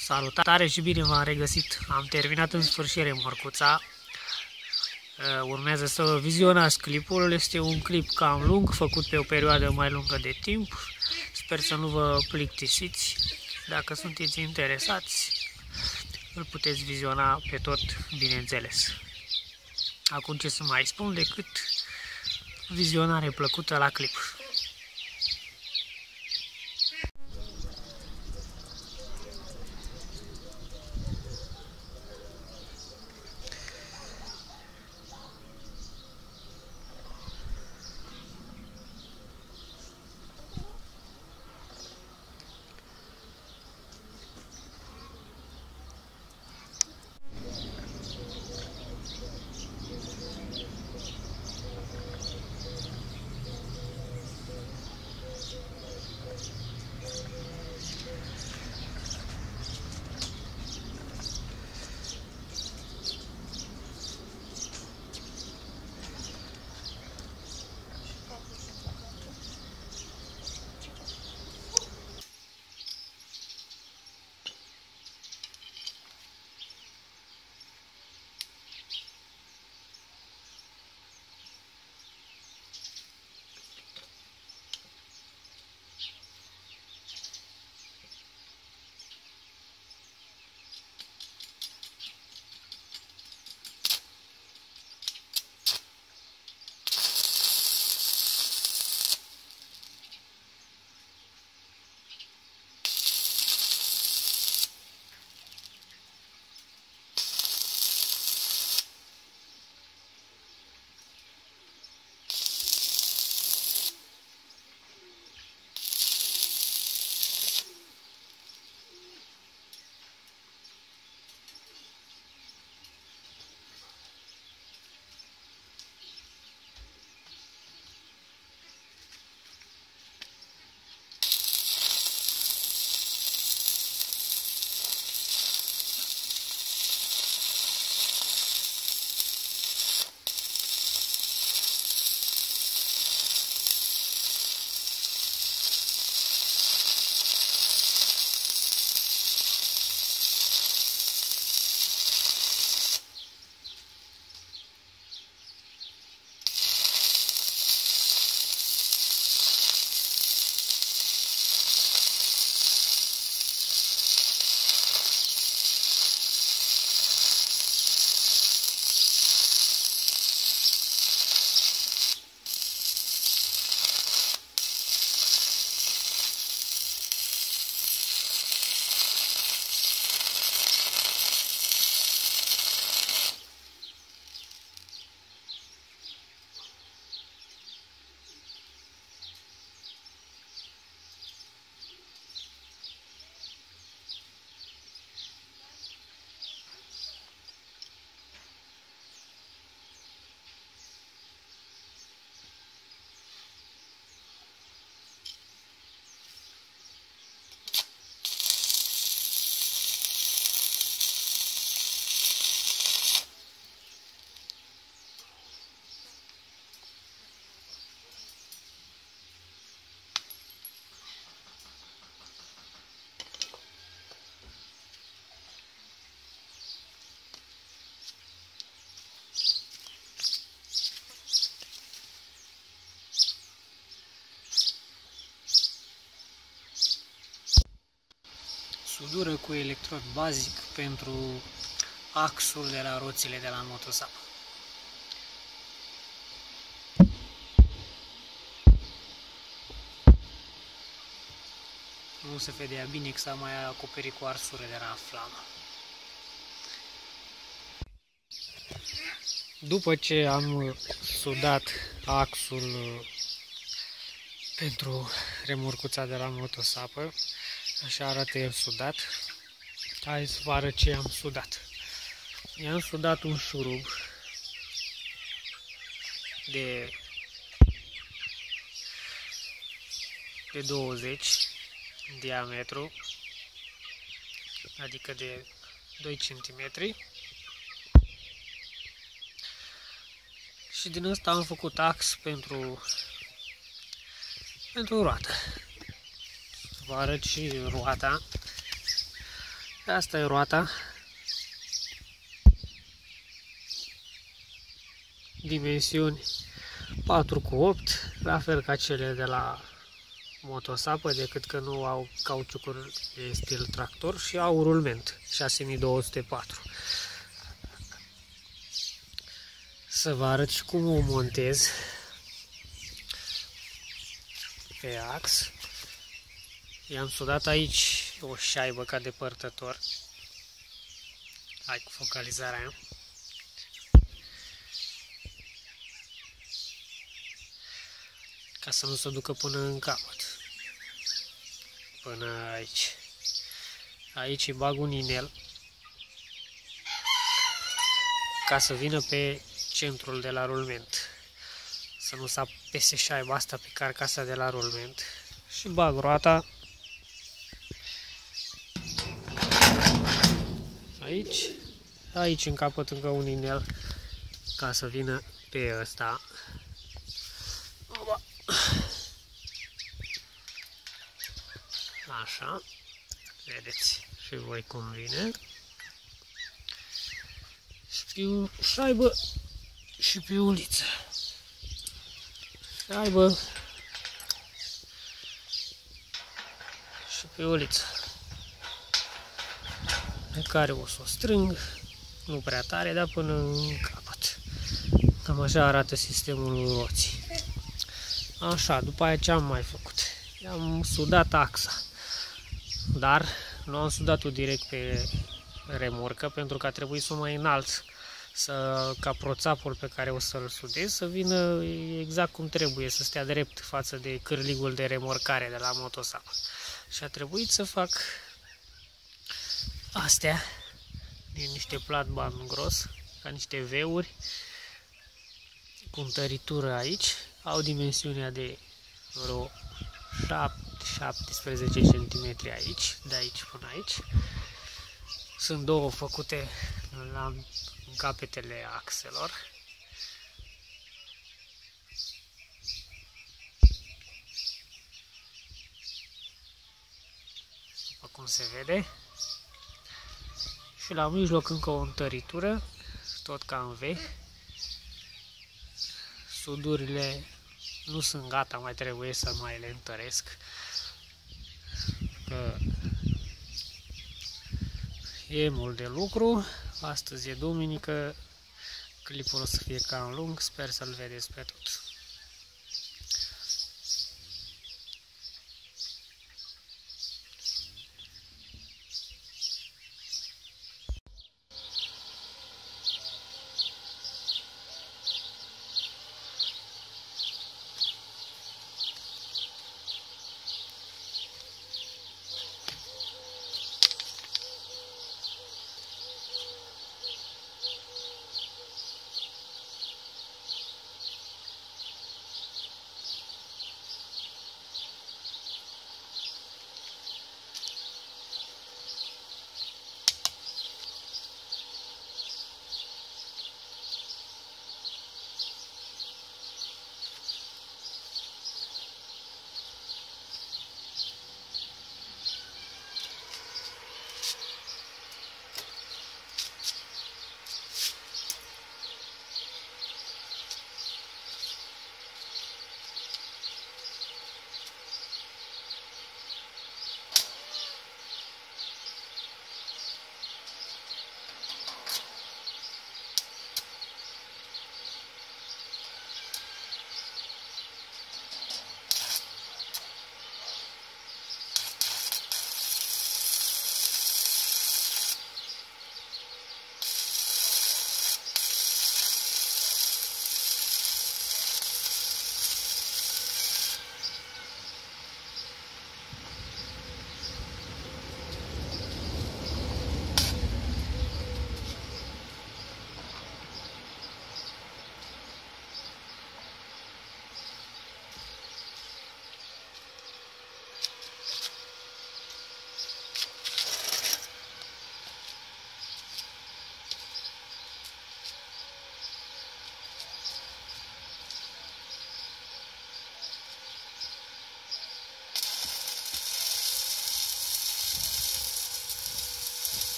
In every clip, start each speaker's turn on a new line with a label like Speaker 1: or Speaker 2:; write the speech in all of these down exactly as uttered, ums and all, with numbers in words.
Speaker 1: Salutare și bine v-am regăsit! Am terminat în sfârșit remorcuța. Urmează să vizionați clipul. Este un clip cam lung, făcut pe o perioadă mai lungă de timp. Sper să nu vă plictisiți. Dacă sunteți interesați, îl puteți viziona pe tot, bineînțeles. Acum ce să mai spun decât vizionare plăcută la clip. Sudură cu electrod bazic pentru axul de la roțile de la motosapă. Nu se vedea bine că s-a mai acoperit cu arsure de la flamă. După ce am sudat axul pentru remorcuța de la motosapă, așa arată el sudat. Hai să vă arăt ce am sudat. I-am sudat un șurub de, de douăzeci în diametru, adică de doi centimetri. Și din ăsta am făcut ax pentru, pentru roată. Vă arăt și roata. Asta e roata. Dimensiuni patru cu opt, la fel ca cele de la motosapă, decât că nu au cauciucuri de stil tractor și au rulment șase mii două sute patru. Să vă arăt și cum o montez pe ax. I-am sudat aici o șaibă ca depărtător. Hai cu focalizarea. Ca să nu se ducă până în capăt. Până aici. Aici îi bag un inel ca să vină pe centrul de la rulment. Să nu se apese șaiba asta pe carcasa de la rulment. Și bag roata aici. Aici în capăt încă un inel ca să vină pe ăsta. Așa, vedeți și voi cum vine. Și pe o șaibă și pe o uliță. Șaibă și pe o uliță. Pe care o să o strâng, nu prea tare, dar până în capăt. Cam așa arată sistemul roții. Așa, după aia ce am mai făcut? I-am sudat axa. Dar nu am sudat-o direct pe remorcă, pentru că a trebuit să o mai înalț, să, ca proțapul pe care o să-l sudez să vină exact cum trebuie, să stea drept față de cârligul de remorcare de la motosapă. Și a trebuit să fac astea din niște platban gros, ca niște veuri, cu întăritură aici. Au dimensiunea de vreo șaptesprezece centimetri aici, de aici până aici. Sunt două făcute la, în capetele axelor. După cum se vede. Și la mijloc încă o întăritură, tot ca în V. Sudurile nu sunt gata, mai trebuie să mai le întăresc. Că e mult de lucru. Astăzi e duminică. Clipul o să fie cam lung. Sper să-l vedeți pe tot.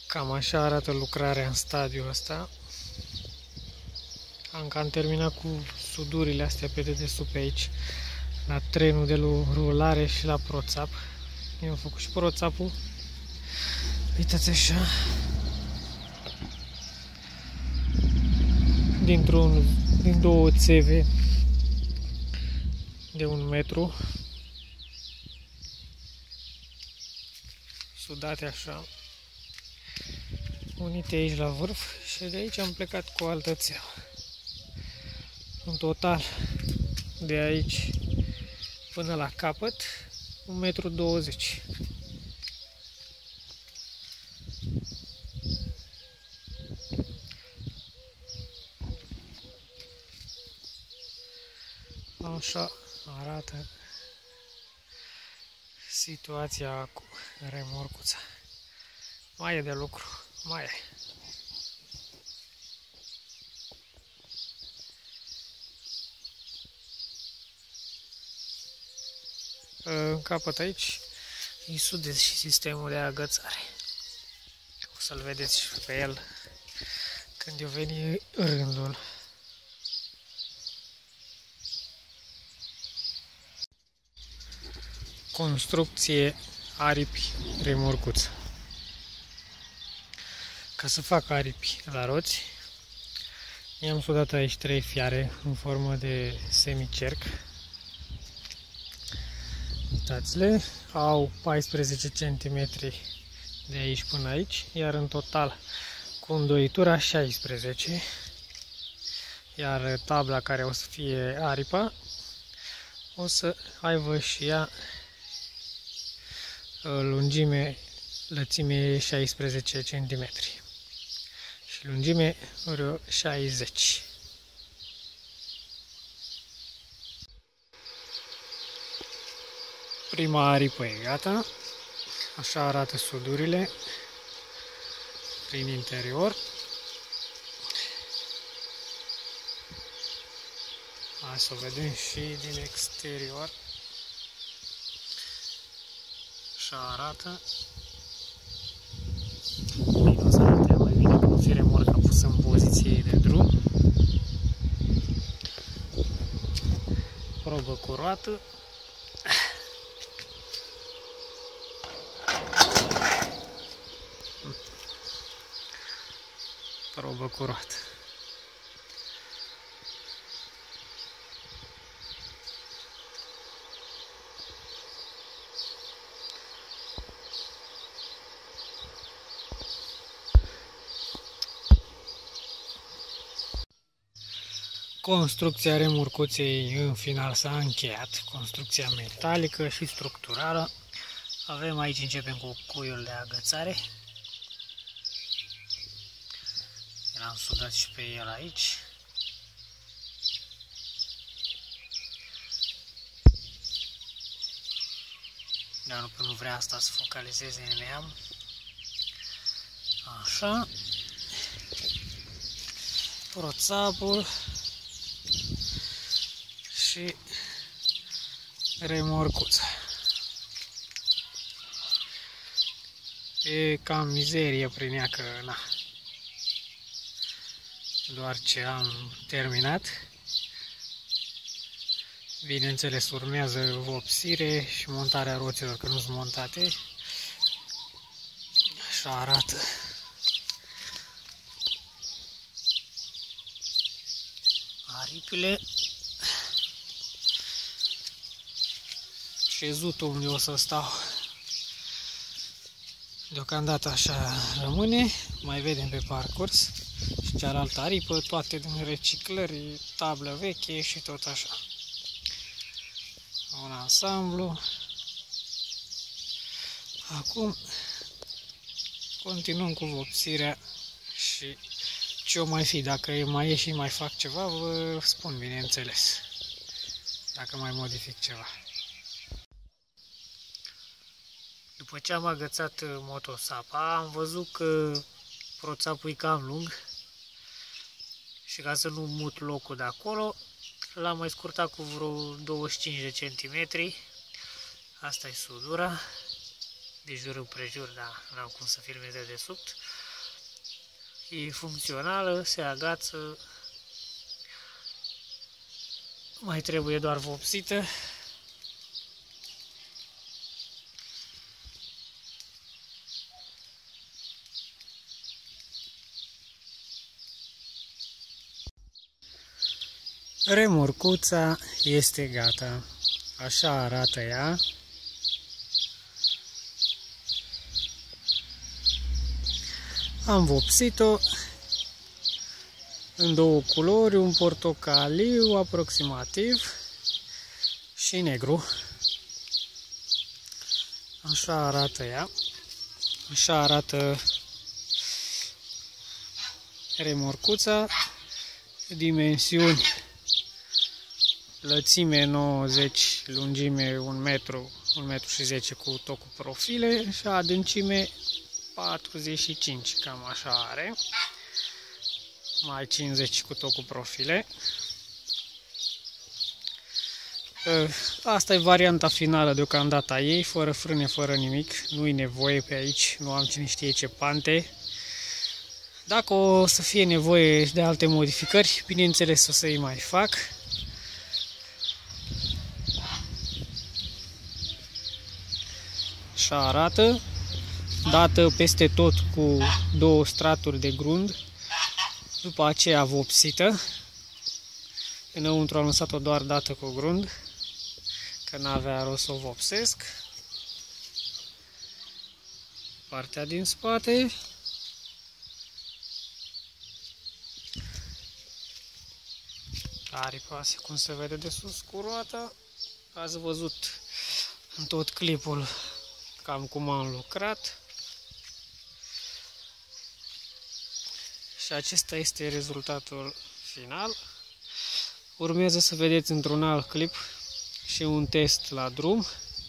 Speaker 1: Cam așa arată lucrarea în stadiul ăsta. Am cam terminat cu sudurile astea pe dedesubt pe aici, la trenul de rulare și la proțap. Eu am făcut și proțapul. Uitați așa. Dintr-un, din două țeve de un metru, sudate așa, unite aici la vârf, și de aici am plecat cu o altă țevă. În total, de aici până la capăt, un metru douăzeci. Așa arată situația cu remorcuța. Mai e de lucru, mai e. În capăt aici îi sudez și sistemul de agățare. O să-l vedeți și pe el când eu veni rândul. Construcție aripi remorcuță. Ca să fac aripi la roți, i-am sudat aici trei fiare în formă de semicerc. Uitați-le, au paisprezece centimetri de aici până aici, iar în total cu îndoitura șaisprezece, iar tabla care o să fie aripa o să aibă și ea lungime, lățime șaisprezece centimetri și lungime vreo șaizeci. Prima aripă e gata. Așa arată sudurile prin interior. Hai să o vedem și din exterior. Așa arată. Bine, o să arate mai bine cum fi remorca pusă în poziție de drum. Probă cu roată. Probă cu roată. Construcția remorcuței în final s-a încheiat, construcția metalică și structurală. Avem aici, începem cu cuiul de agățare. L-am sudat și pe el aici. Dar nu, nu vrea asta să focalizeze în neam. Așa. Proțapul și remorcuța. E cam mizerie prin ea că na. Doar ce am terminat. Bineînțeles, urmează vopsire și montarea roților, că nu sunt montate. Așa arată. Aripile. Șezutul unde o să stau. Deocamdată așa rămâne. Mai vedem pe parcurs. Și cealaltă aripă, toate din reciclări, tablă veche și tot așa. Un ansamblu. Acum continuăm cu vopsirea și ce o mai fi. Dacă mai e și mai fac ceva, vă spun, bineînțeles. Dacă mai modific ceva. După ce am agățat motosapa, am văzut că proțapul e cam lung și ca să nu mut locul de acolo, l-am mai scurtat cu vreo douăzeci și cinci de centimetri. Asta e sudura, de jur împrejur, dar n-am cum să filmez de desubt. E funcțională, se agață, mai trebuie doar vopsită. Remorcuța este gata. Așa arată ea. Am vopsit-o în două culori, un portocaliu aproximativ și negru. Așa arată ea. Așa arată remorcuța. Dimensiuni: lățime nouăzeci, lungime un metru, un metru și zece cu tot cu profile și adâncime patruzeci și cinci, cam așa are, mai cincizeci cu tot cu profile. Asta e varianta finală deocamdată a ei, fără frâne, fără nimic, nu-i nevoie pe aici, nu am cine știe ce pante. Dacă o să fie nevoie de alte modificări, bineînțeles o să-i mai fac. Așa arată, dată peste tot cu două straturi de grund, după aceea vopsită. Înăuntru am lăsat-o doar dată cu grund, că n-avea rost să o vopsesc. Partea din spate. Aripa, cum se vede de sus cu roata. Ați văzut în tot clipul cam cum am lucrat. Și acesta este rezultatul final. Urmează să vedeți într-un alt clip și un test la drum.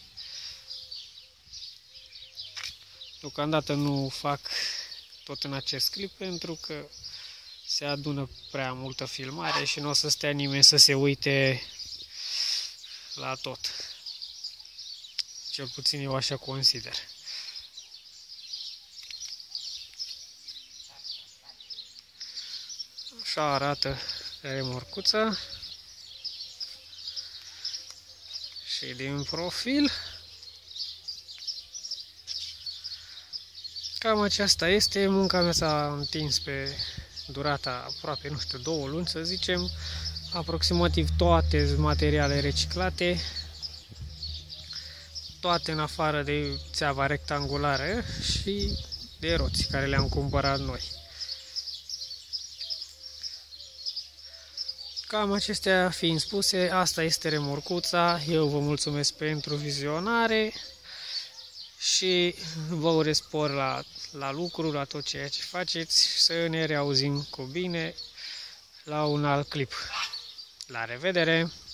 Speaker 1: Deocamdată nu fac tot în acest clip pentru că se adună prea multă filmare și nu o să stea nimeni să se uite la tot. Cel puțin eu așa consider. Așa arată remorcuța și din profil. Cam aceasta este. Munca mea s-a întins pe durata aproape, nu știu, două luni, să zicem. Aproximativ toate materiale reciclate, toate în afară de țeava rectangulară și de roți care le-am cumpărat noi. Cam acestea fiind spuse, asta este remorcuța. Eu vă mulțumesc pentru vizionare și vă urez spor la, la lucru, la tot ceea ce faceți. Să ne reauzim cu bine la un alt clip. La revedere!